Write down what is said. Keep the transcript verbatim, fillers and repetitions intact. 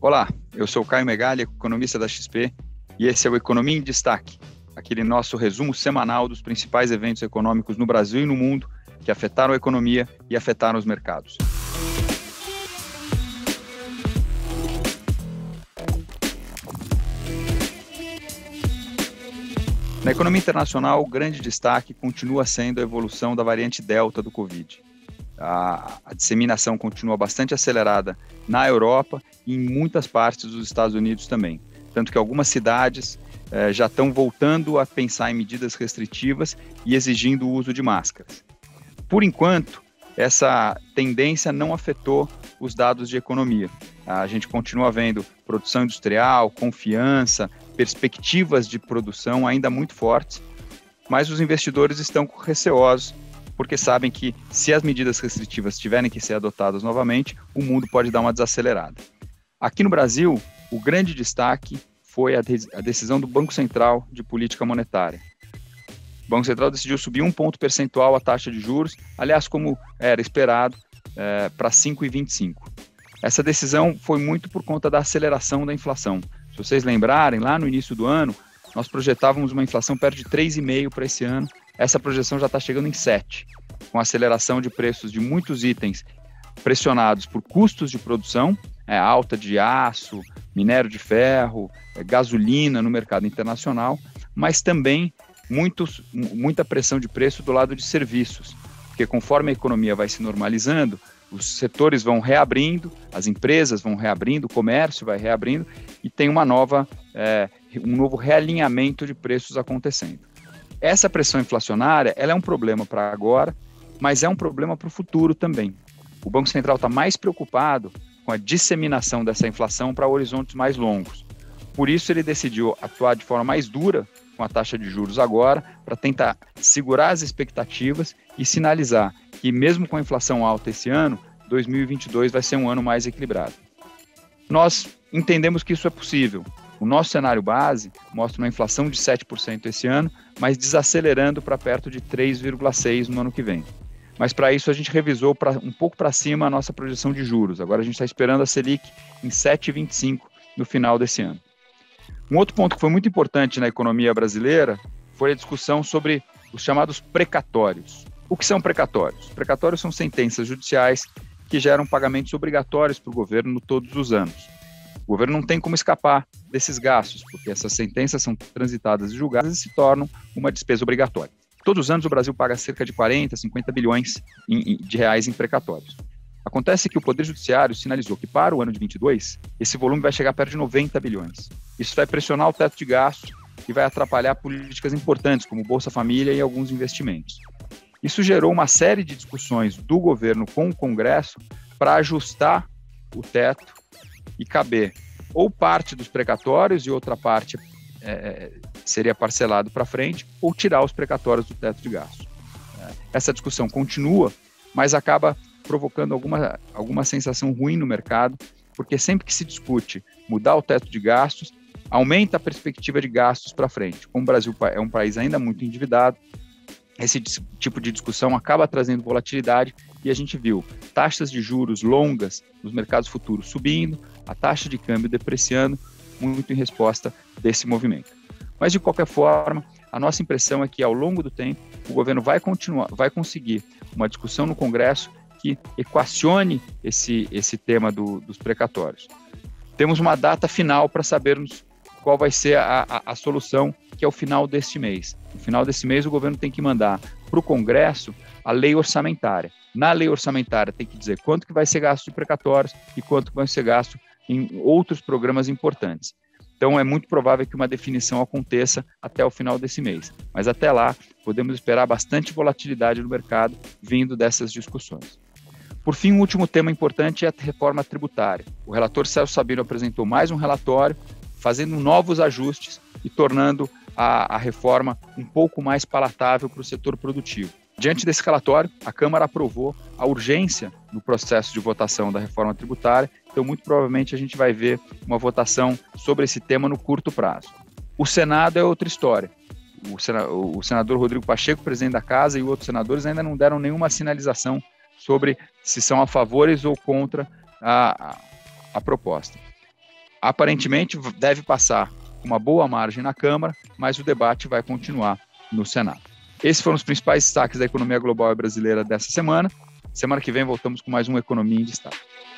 Olá, eu sou o Caio Megali, economista da X P, e esse é o Economia em Destaque, aquele nosso resumo semanal dos principais eventos econômicos no Brasil e no mundo que afetaram a economia e afetaram os mercados. Na economia internacional, o grande destaque continua sendo a evolução da variante Delta do Covid. A, a disseminação continua bastante acelerada na Europa e em muitas partes dos Estados Unidos também. Tanto que algumas cidades eh, já estão voltando a pensar em medidas restritivas e exigindo o uso de máscaras. Por enquanto, essa tendência não afetou os dados de economia. A gente continua vendo produção industrial, confiança, perspectivas de produção ainda muito fortes, mas os investidores estão receosos, porque sabem que se as medidas restritivas tiverem que ser adotadas novamente, o mundo pode dar uma desacelerada. Aqui no Brasil, o grande destaque foi a, de- a decisão do Banco Central de política monetária. O Banco Central decidiu subir um ponto percentual a taxa de juros, aliás, como era esperado, é, para cinco vírgula vinte e cinco. Essa decisão foi muito por conta da aceleração da inflação. Se vocês lembrarem, lá no início do ano, nós projetávamos uma inflação perto de três vírgula cinco por cento para esse ano. Essa projeção já está chegando em sete por cento, com aceleração de preços de muitos itens pressionados por custos de produção, é, alta de aço, minério de ferro, é, gasolina no mercado internacional, mas também muitos, muita pressão de preço do lado de serviços, porque conforme a economia vai se normalizando, os setores vão reabrindo, as empresas vão reabrindo, o comércio vai reabrindo e tem uma nova, é, um novo realinhamento de preços acontecendo. Essa pressão inflacionária, ela é um problema para agora, mas é um problema para o futuro também. O Banco Central está mais preocupado com a disseminação dessa inflação para horizontes mais longos. Por isso, ele decidiu atuar de forma mais dura com a taxa de juros agora, para tentar segurar as expectativas e sinalizar que, mesmo com a inflação alta esse ano, dois mil e vinte e dois vai ser um ano mais equilibrado. Nós entendemos que isso é possível. O nosso cenário base mostra uma inflação de sete por cento esse ano, mas desacelerando para perto de três vírgula seis por cento no ano que vem. Mas para isso a gente revisou pra, um pouco para cima a nossa projeção de juros. Agora a gente está esperando a Selic em sete vírgula vinte e cinco por cento no final desse ano. Um outro ponto que foi muito importante na economia brasileira foi a discussão sobre os chamados precatórios. O que são precatórios? Precatórios são sentenças judiciais que geram pagamentos obrigatórios para o governo todos os anos. O governo não tem como escapar desses gastos, porque essas sentenças são transitadas e julgadas e se tornam uma despesa obrigatória. Todos os anos o Brasil paga cerca de quarenta, cinquenta bilhões de reais em precatórios. Acontece que o Poder Judiciário sinalizou que para o ano de vinte e dois, esse volume vai chegar perto de noventa bilhões. Isso vai pressionar o teto de gastos e vai atrapalhar políticas importantes, como Bolsa Família e alguns investimentos. Isso gerou uma série de discussões do governo com o Congresso para ajustar o teto e caber ou parte dos precatórios e outra parte é, seria parcelado para frente, ou tirar os precatórios do teto de gastos. Essa discussão continua, mas acaba provocando alguma, alguma sensação ruim no mercado, porque sempre que se discute mudar o teto de gastos, aumenta a perspectiva de gastos para frente. Como o Brasil é um país ainda muito endividado, esse tipo de discussão acaba trazendo volatilidade e a gente viu taxas de juros longas nos mercados futuros subindo, a taxa de câmbio depreciando, muito em resposta desse movimento. Mas, de qualquer forma, a nossa impressão é que, ao longo do tempo, o governo vai continuar, vai conseguir uma discussão no Congresso que equacione esse, esse tema do, dos precatórios. Temos uma data final para sabermos qual vai ser a, a, a solução, que é o final deste mês. No final desse mês, o governo tem que mandar para o Congresso a lei orçamentária. Na lei orçamentária tem que dizer quanto que vai ser gasto de precatórios e quanto que vai ser gasto em outros programas importantes. Então, é muito provável que uma definição aconteça até o final desse mês. Mas até lá, podemos esperar bastante volatilidade no mercado vindo dessas discussões. Por fim, um último tema importante é a reforma tributária. O relator Celso Sabino apresentou mais um relatório, fazendo novos ajustes e tornando a, a reforma um pouco mais palatável para o setor produtivo. Diante desse relatório, a Câmara aprovou a urgência no processo de votação da reforma tributária, então muito provavelmente a gente vai ver uma votação sobre esse tema no curto prazo. O Senado é outra história. O, sena, o senador Rodrigo Pacheco, presidente da Casa, e outros senadores ainda não deram nenhuma sinalização sobre se são a favor ou contra a, a, a proposta. Aparentemente, deve passar com uma boa margem na Câmara, mas o debate vai continuar no Senado. Esses foram os principais destaques da economia global e brasileira dessa semana. Semana que vem voltamos com mais uma Economia em Destaque.